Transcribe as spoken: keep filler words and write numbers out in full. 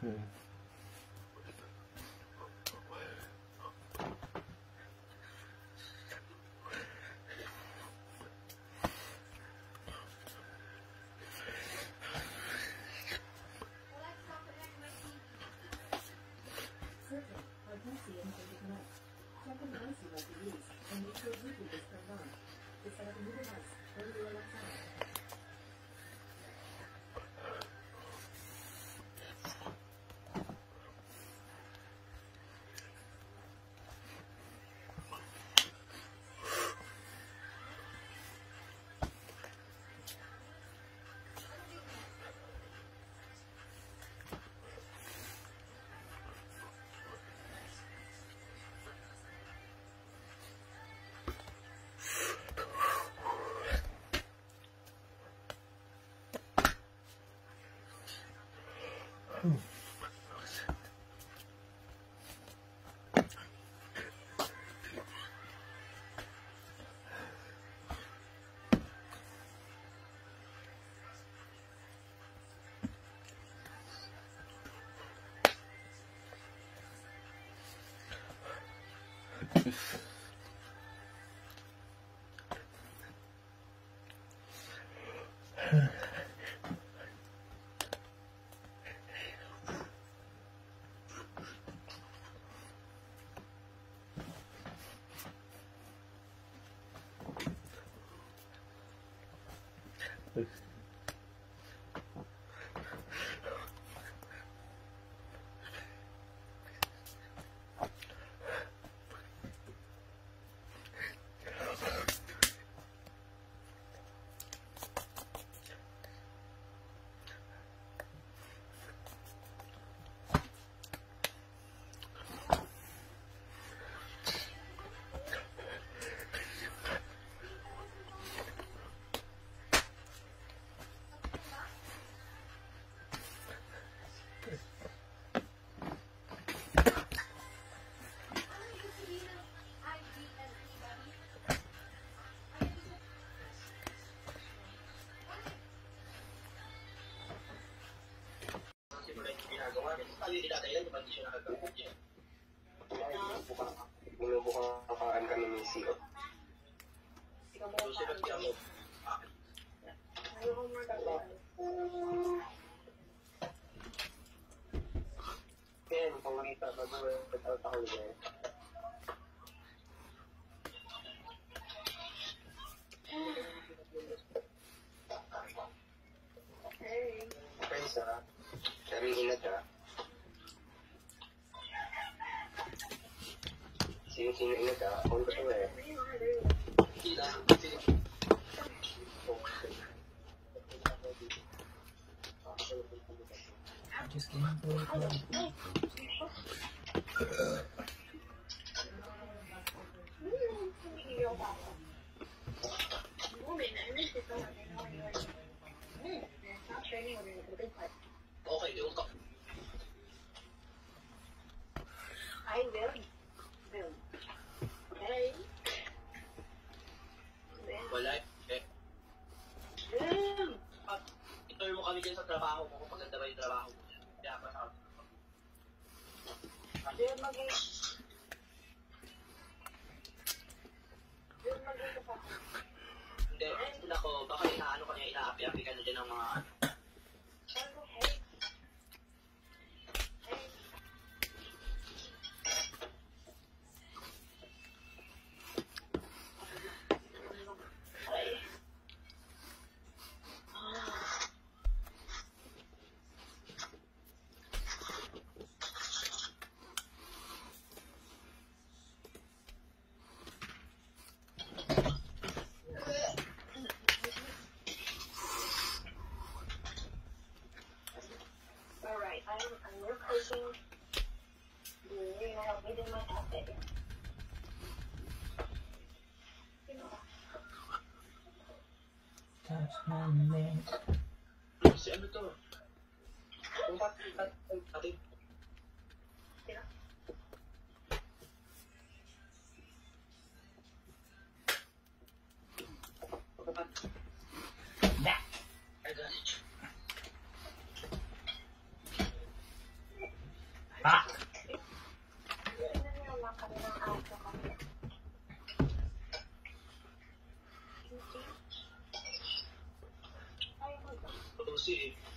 Kali dinadailan yung hindi siya nakagawin niya. Bumubukang kakaan kami ng C O. Susunod ka mo. Kaya, pangulita, bago pagkakot ako niya. Friends, ha? Sabihin na siya. Sino-sino ingat ha? Kung gusto eh. Sila. Just kidding po ito. Okay, di utak. I will. Will. Okay. Wala eh. Mm. Ituloy mo kami dyan sa trabaho mo kung maganda ba yung trabaho mo. Kaya pa sa Will maging... Will maging kapag... Hindi, sila ko, baka inaano ka niya, ina-api-api ka na dyan ng mga... Hey. I'm, I'm replacing the, you know, within my outfit. Touch my neck. Si ano to? Kung ba't natin? Sino? Back! I got it. kasi eh.